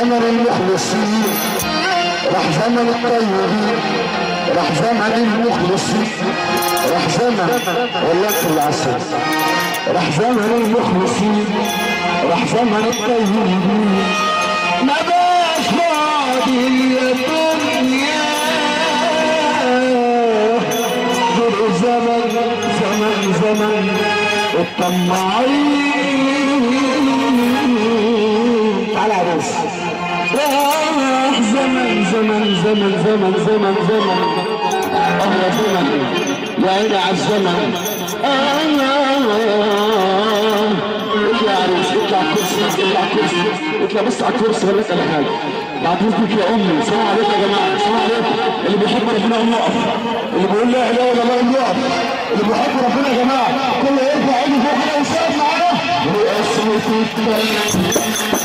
زمن المخلصين، راح زمن الطيبين، راح زمن المخلصين، راح زمن والله في العسل، راح زمن المخلصين، راح زمن الطيبين، ما بقاش فاضي يا دنيا غير زمن الطماعين. تعالى يا عروس. راح زمن يا زمن يا عيني على الزمن. اطلع يا عروس، اطلع كرسي، اطلع بس على الكرسي ولا اسال حاجه. بعد اذنك يا امي. السلام عليكم يا جماعه، السلام عليكم. اللي بيحب ربنا يقوم يقف، اللي بيقول لا اله الا الله يقوم يقف، اللي بيحب ربنا يا جماعه كله يرفع ايده فوق كده ويسقف معانا.